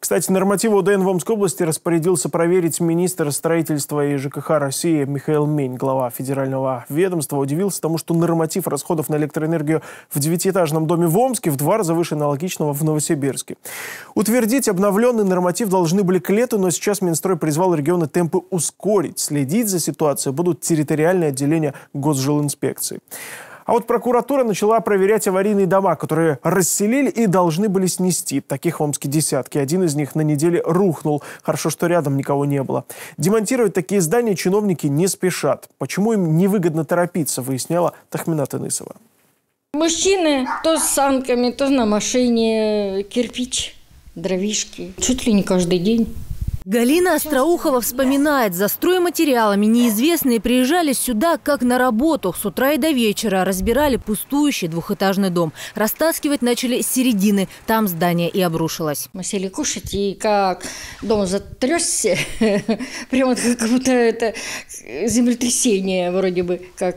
Кстати, нормативы ОДН в Омской области распорядился проверить министр строительства и ЖКХ России Михаил Мень. Глава федерального ведомства удивился тому, что норматив расходов на электроэнергию в 9-этажном доме в Омске в 2 раза выше аналогичного в Новосибирске. Утвердить обновленный норматив должны были к лету, но сейчас Минстрой призвал регионы темпы ускорить. Следить за ситуацией будут территориальные отделения Госжилинспекции. А вот прокуратура начала проверять аварийные дома, которые расселили и должны были снести. Таких в Омске десятки. Один из них на неделе рухнул. Хорошо, что рядом никого не было. Демонтировать такие здания чиновники не спешат. Почему им невыгодно торопиться, выясняла Тахминат Инысова. Мужчины то с санками, то на машине, кирпич, дровишки. Чуть ли не каждый день. Галина Остроухова вспоминает, за стройматериалами неизвестные приезжали сюда как на работу. С утра и до вечера разбирали пустующий 2-этажный дом. Растаскивать начали с середины. Там здание и обрушилось. Мы сели кушать, и как дом затрясся, прямо как будто это землетрясение вроде бы как.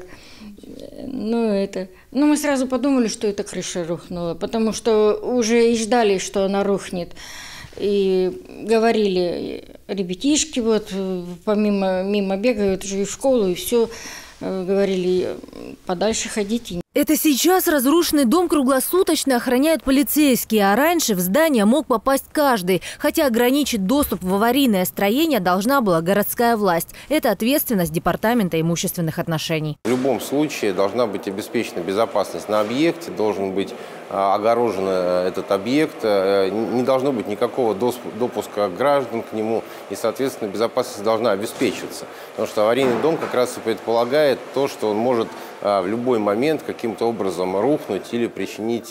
Но мы сразу подумали, что это крыша рухнула, потому что уже и ждали, что она рухнет. И говорили, ребятишки вот мимо бегают уже и в школу, и все, говорили, подальше ходите. Это сейчас разрушенный дом круглосуточно охраняют полицейские, а раньше в здание мог попасть каждый. Хотя ограничить доступ в аварийное строение должна была городская власть. Это ответственность Департамента имущественных отношений. В любом случае должна быть обеспечена безопасность на объекте, должен быть огорожен этот объект, не должно быть никакого допуска граждан к нему, и, соответственно, безопасность должна обеспечиваться. Потому что аварийный дом как раз и предполагает то, что он может в любой момент каким-то образом рухнуть или причинить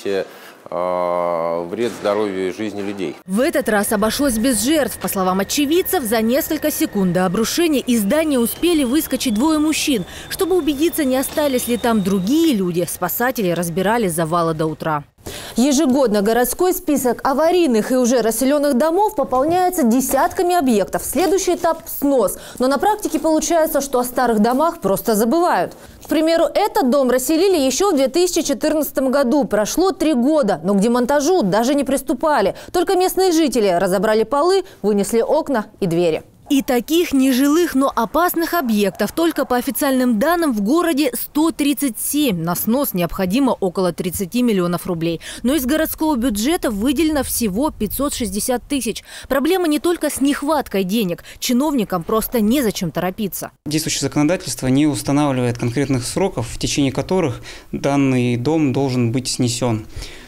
вред здоровью и жизни людей. В этот раз обошлось без жертв. По словам очевидцев, за несколько секунд до обрушения из здания успели выскочить 2 мужчин. Чтобы убедиться, не остались ли там другие люди, спасатели разбирали завалы до утра. Ежегодно городской список аварийных и уже расселенных домов пополняется десятками объектов. Следующий этап – снос. Но на практике получается, что о старых домах просто забывают. К примеру, этот дом расселили еще в 2014 году. Прошло 3 года, но к демонтажу даже не приступали. Только местные жители разобрали полы, вынесли окна и двери. И таких нежилых, но опасных объектов только по официальным данным в городе 137. На снос необходимо около 30 миллионов рублей. Но из городского бюджета выделено всего 560 тысяч. Проблема не только с нехваткой денег. Чиновникам просто незачем торопиться. Действующее законодательство не устанавливает конкретных сроков, в течение которых данный дом должен быть снесен.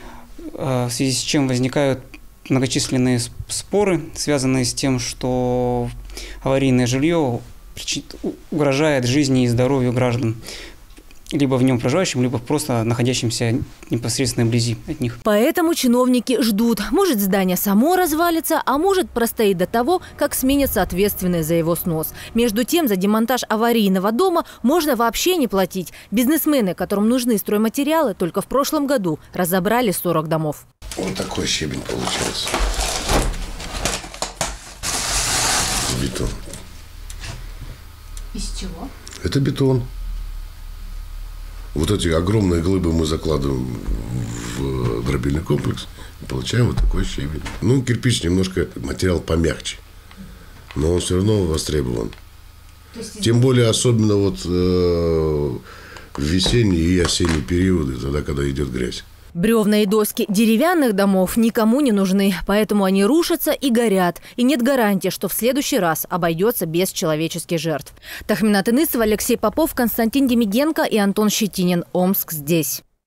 В связи с чем возникают многочисленные споры, связанные с тем, что аварийное жилье угрожает жизни и здоровью граждан, либо в нем проживающим, либо просто находящимся непосредственно вблизи от них. Поэтому чиновники ждут. Может, здание само развалится, а может, простоит до того, как сменятся ответственные за его снос. Между тем, за демонтаж аварийного дома можно вообще не платить. Бизнесмены, которым нужны стройматериалы, только в прошлом году разобрали 40 домов. Вот такой щебень получается. Бетон. Из чего? Это бетон. Вот эти огромные глыбы мы закладываем в дробильный комплекс и получаем вот такой щебень. Ну, кирпич немножко материал помягче, но он все равно востребован. Тем более, особенно вот в весенние и осенние периоды, тогда, когда идет грязь. Бревна и доски деревянных домов никому не нужны, поэтому они рушатся и горят. И нет гарантии, что в следующий раз обойдется без человеческих жертв. Тахминат Инысова, Алексей Попов, Константин Демиденко и Антон Щетинин. Омск здесь.